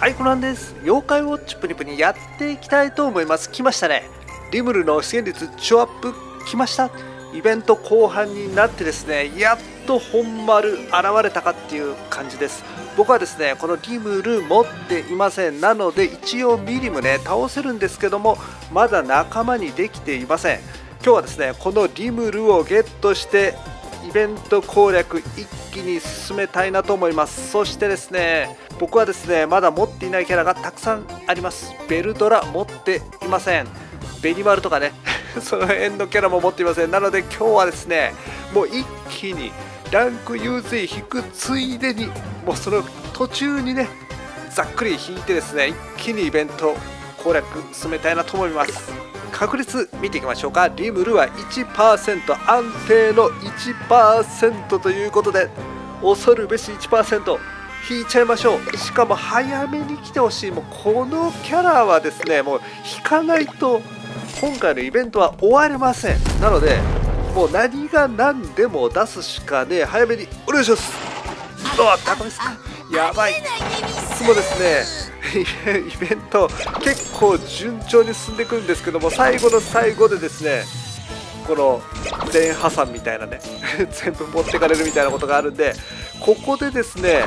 はい、コナンです。妖怪ウォッチプニプニやっていきたいと思います。来ましたね。リムルの出現率超アップ来ました。イベント後半になってですね、やっと本丸現れたかっていう感じです。僕はですね、このリムル持っていません。なので一応ミリムね、倒せるんですけども、まだ仲間にできていません。今日はですね、このリムルをゲットしてイベント攻略一気に進めたいなと思います。そしてですね、僕はですね、まだ持っていないキャラがたくさんあります。ベルドラ持っていません。ベニマルとかねその辺のキャラも持っていません。なので今日はですね、もう一気にランク UZ 引くついでに、もうその途中にね、ざっくり引いてですね、一気にイベント攻略進めたいなと思います。確率見ていきましょうか。リムルは 1%、 安定の 1% ということで、恐るべし 1% 引いちゃいましょう。しかも早めに来てほしい。もうこのキャラはですね、もう引かないと今回のイベントは終われません。なのでもう何が何でも出すしかね、早めにお願いします。ダメですか、やばい。いつもですねイベント結構順調に進んでくるんですけども、最後の最後でですね、この全破産みたいなね全部持ってかれるみたいなことがあるんで、ここでですね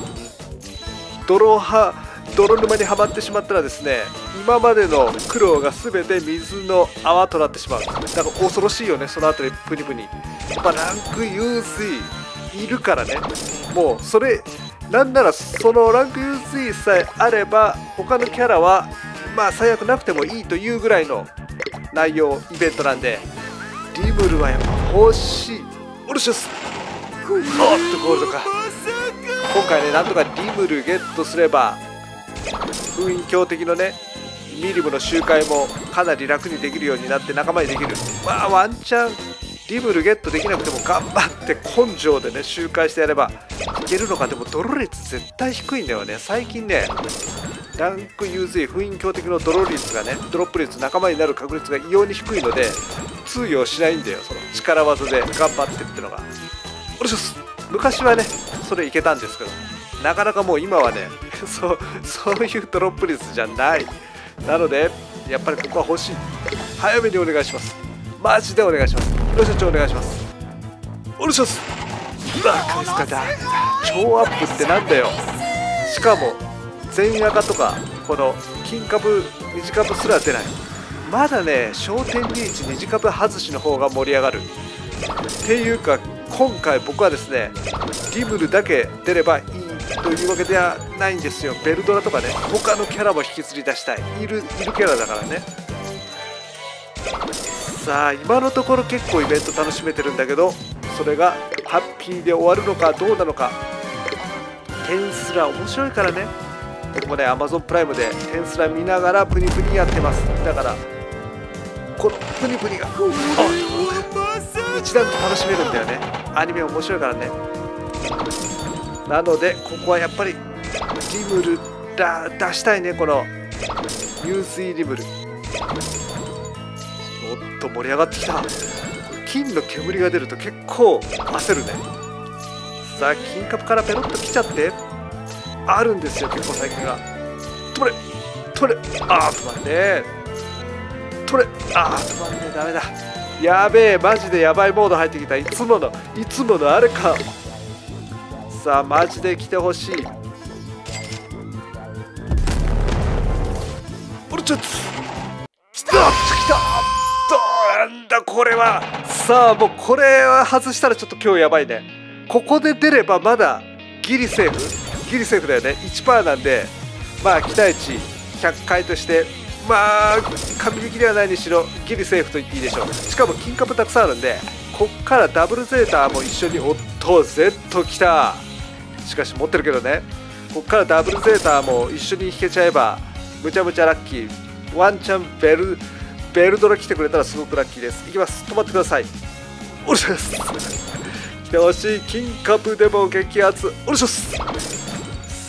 泥沼にはまってしまったらですね、今までの苦労が全て水の泡となってしまう。だから恐ろしいよね、そのあたりプニプニ。やっぱランク UZ いるからね、もうそれなんならそのランク UZ さえあれば他のキャラはまあ最悪なくてもいいというぐらいの内容イベントなんで、リムルはやっぱ欲しい。おろします。おっとゴールドか。今回ね、なんとかリムルゲットすれば封印強敵のねミリムの周回もかなり楽にできるようになって仲間にできる。まあワンチャンリムルゲットできなくても頑張って根性でね周回してやればいけるのか。でもドロ率絶対低いんだよね最近ね。ランク UZ 封印強敵のドロ率がね、ドロップ率、仲間になる確率が異様に低いので通用しないんだよ、その力技で頑張ってってのが。お願いします。昔はねそれいけたんですけど、なかなかもう今はねそういうドロップ率じゃない。なのでやっぱりここは欲しい。早めにお願いします。マジでお願いします。ロ社長お願いします。お願いします。カリスカだ。超アップってなんだよ。しかも全赤とかこの金株短株すら出ない。まだね焦点リーチ二次株外しの方が盛り上がるっていうか、今回僕はですねリムルだけ出ればいいというわけではないんですよ。ベルドラとかね他のキャラも引きずり出したい。いるキャラだからね。さあ今のところ結構イベント楽しめてるんだけど、それがハッピーで終わるのかどうなのか。テンスラ面白いからね、僕もね Amazon プライムでテンスラ見ながらプニプニやってます。だからこのプニプニが一段と楽しめるんだよね。アニメ面白いからね。なのでここはやっぱりリムル出したいね。この UZ リムル。おっと盛り上がってきた。金の煙が出ると結構焦るね。さあ金カプからペロッと来ちゃってあるんですよ、結構最近が。止まれ止まんね。止まんね。ダメだ。やべえ、マジでやばいモード入ってきた。いつものあれか。さあマジで来てほしい。ちょっと来たなんだこれは。さあもうこれは外したらちょっと今日やばいね。ここで出ればまだギリセーフだよね。 1% なんで、まあ期待値100回としてまあ神引きではないにしろギリセーフと言っていいでしょう。しかも金株たくさんあるんで、こっからダブルゼータも一緒に。おっと Z 来た。しかし持ってるけどね、こっからダブルゼータも一緒に引けちゃえばむちゃむちゃラッキー。ワンチャンベルドラ来てくれたらすごくラッキーです。いきます。止まってください。お願いします。来てほしい。金株でも激アツ。お願いします。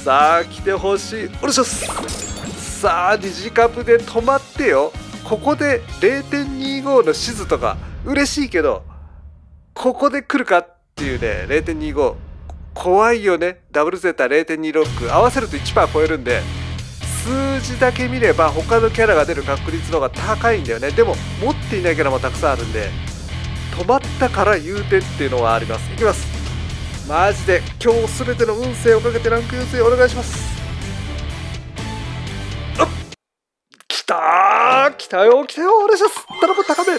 さあ来てほしい。お願いします。さあ二次株で止まってよ。ここで 0.25 のシズとか嬉しいけど、ここで来るかっていうね。 0.25 怖いよね。ダブルゼータ 0.26 合わせると 1% 超えるんで数字だけ見れば他のキャラが出る確率の方が高いんだよね。でも持っていないキャラもたくさんあるんで、止まったから優点っていうのはあります。いきます。マジで今日全ての運勢をかけてランク優勢お願いします。あっ、来たー、来たよ来たよ、お願いします。頼む、高め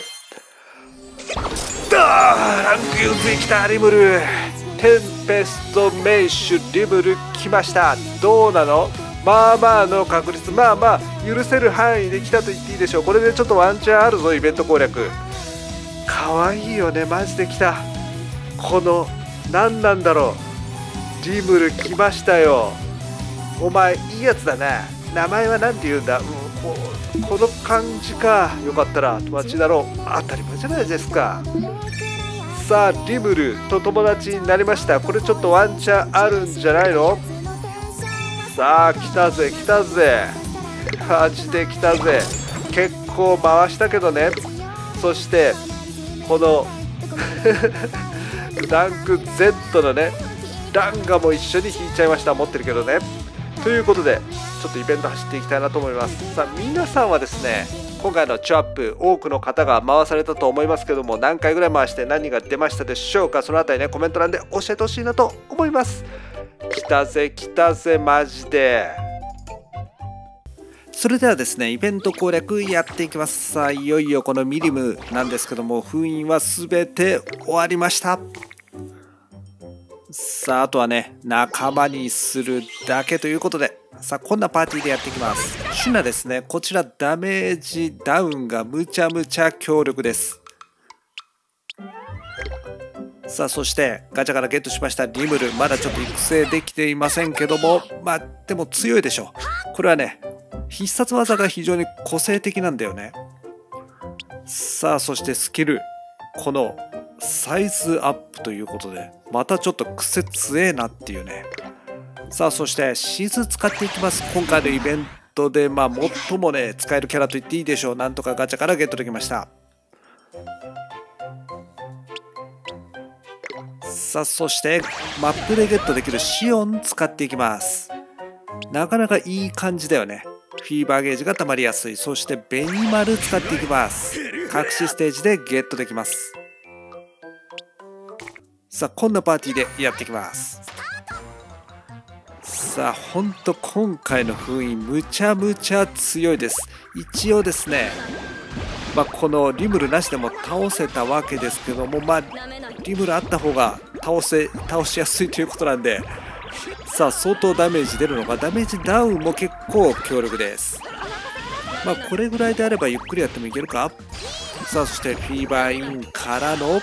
ランク優勢来た。リムルテンペストメイシュリムル来ました。どうなの？まあまあの確率、まあまあ許せる範囲で来たと言っていいでしょう。これでちょっとワンチャンあるぞ、イベント攻略。かわいいよね、マジで来た。この何なんだろう、リムル来ましたよ。お前いいやつだな。名前は何て言うんだ、この感じか。よかったら友達だろう。当たり前じゃないですか。さあリムルと友達になりました。これちょっとワンチャンあるんじゃないの。さあ来たぜ来たぜ、マジで来たぜ。結構回したけどね。そしてこのランク Z のねランガも一緒に引いちゃいました。持ってるけどね。ということでちょっとイベント走っていきたいなと思います。さあ皆さんはですね、今回のチョアップ多くの方が回されたと思いますけども、何回ぐらい回して何が出ましたでしょうか。そのあたりねコメント欄で教えてほしいなと思います。来たぜ来たぜマジで。それではですねイベント攻略やっていきます。さあいよいよこのミリムなんですけども、封印は全て終わりました。さああとはね仲間にするだけということで、さあこんなパーティーでやっていきます。シュナですね、こちらダメージダウンがむちゃむちゃ強力です。さあそしてガチャからゲットしましたリムル、まだちょっと育成できていませんけども、まあでも強いでしょう。これはね必殺技が非常に個性的なんだよね。さあそしてスキル、このサイズアップということでまたちょっと癖強えなっていうね。さあそしてシーズン使っていきます。今回のイベントでまあ最もね使えるキャラと言っていいでしょう。なんとかガチャからゲットできました。さあそしてマップでゲットできるシオン使っていきます。なかなかいい感じだよね。フィーバーゲージが溜まりやすい。そしてベニマル使っていきます。隠しステージでゲットできます。さあこんなパーティーでやっていきます。さあほんと今回の封印むちゃむちゃ強いです。一応ですねまあこのリムルなしでも倒せたわけですけども、まあリムルあった方が倒しやすいということなんで、さあ相当ダメージ出るのか。ダメージダウンも結構強力です。まあこれぐらいであればゆっくりやってもいけるか。さあそしてフィーバーインからの、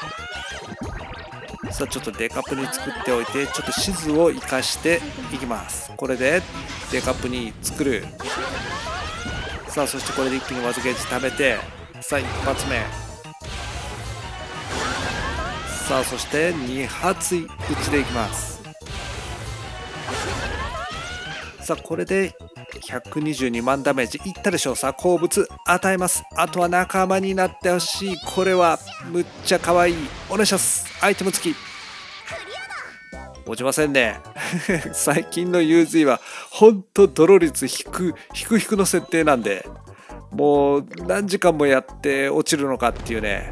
さあちょっとデカップに作っておいて、ちょっとシズを生かしていきます。これでデカップに作る。さあそしてこれで一気に技ゲージ貯めて、さあ一発目、さあそして2発打ちでいきます。さあこれで122万ダメージいったでしょう。さあ鉱物与えます。あとは仲間になってほしい。これはむっちゃ可愛い。お願いします。アイテム付き落ちませんね最近の UZ はほんとドロ率低くの設定なんで、もう何時間もやって落ちるのかっていうね。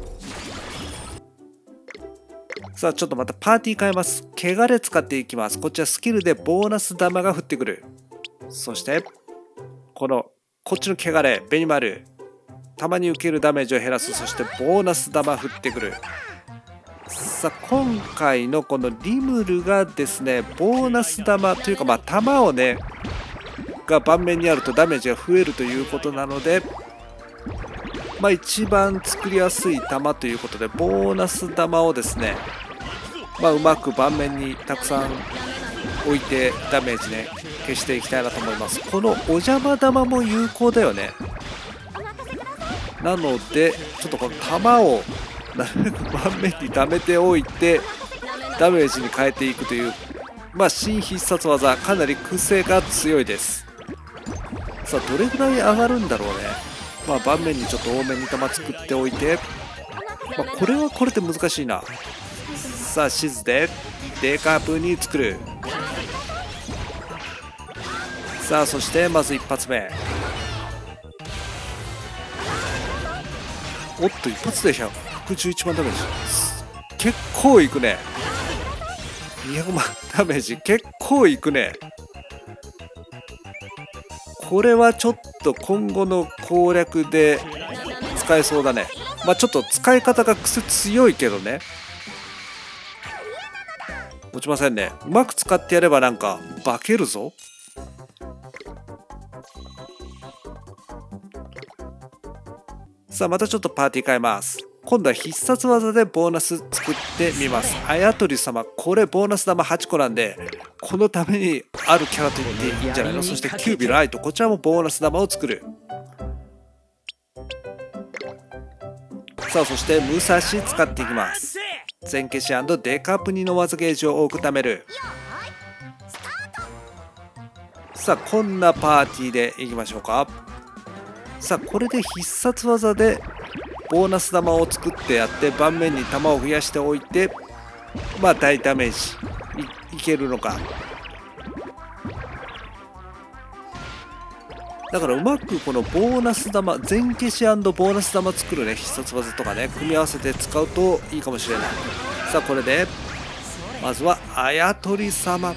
さあちょっとまたパーティー変えます。汚れ使っていきます。こっちはスキルでボーナス玉が降ってくる。そしてこっちの汚れベニマル、たまに受けるダメージを減らす。そしてボーナス玉降ってくる。さあ今回のこのリムルがですねボーナス玉というかまあ玉をねが盤面にあるとダメージが増えるということなので、まあ一番作りやすい玉ということでボーナス玉をですねまあうまく盤面にたくさん置いてダメージね消していきたいなと思います。このお邪魔玉も有効だよね。なのでちょっとこの玉をなるべく盤面に溜めておいてダメージに変えていくという、まあ新必殺技、かなり癖が強いです。さあどれぐらい上がるんだろうね。まあ盤面にちょっと多めに玉作っておいて、まあ、これはこれで難しいな。さあシズでデカープに作る。 さあそしてまず一発目。おっと、一発で111万ダメージ。結構いくね。200万ダメージ結構いくね。これはちょっと今後の攻略で使えそうだね。まあちょっと使い方が癖強いけどね。落ちませんね。うまく使ってやればなんか化けるぞ。さあまたちょっとパーティー変えます。今度は必殺技でボーナス作ってみます。あやとり様、これボーナス玉8個なんで、このためにあるキャラと言っていいんじゃないの。そしてキュービライト、こちらもボーナス玉を作る。さあそして武蔵使っていきます。全消し&デカプニの技ゲージを多く貯める。さあこんなパーティーでいきましょうか。さあこれで必殺技でボーナス玉を作ってやって盤面に玉を増やしておいて、まあ大ダメージ いけるのか。だからうまくこのボーナス玉、全消し&ボーナス玉作るね、必殺技とかね、組み合わせて使うといいかもしれない。さあこれでまずはあやとり様、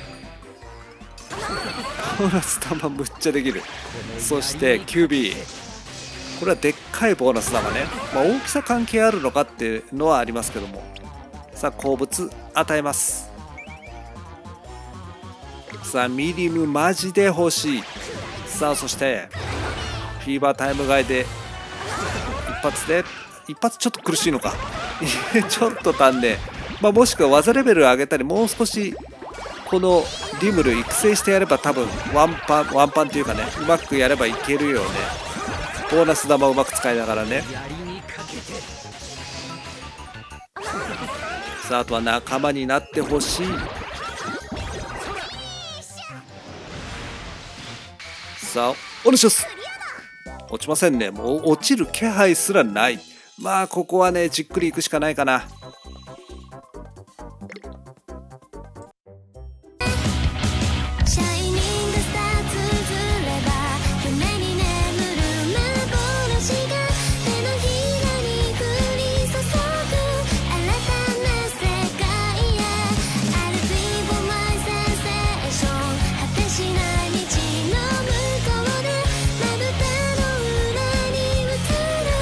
ボーナス玉むっちゃできる。そしてキュービー、これはでっかいボーナス玉ね。まあ大きさ関係あるのかっていうのはありますけども。さあ鉱物与えます。さあミリムマジで欲しい。さあそしてフィーバータイム外で一発ちょっと苦しいのかちょっと足んねえ。まあもしくは技レベル上げたり、もう少しこのリムル育成してやれば多分ワンパンっていうかね、うまくやればいけるよね。ボーナス玉をうまく使いながらね。さああとは仲間になってほしい。さあお願いします。落ちませんね。もう落ちる気配すらない。まあここはねじっくりいくしかないかな。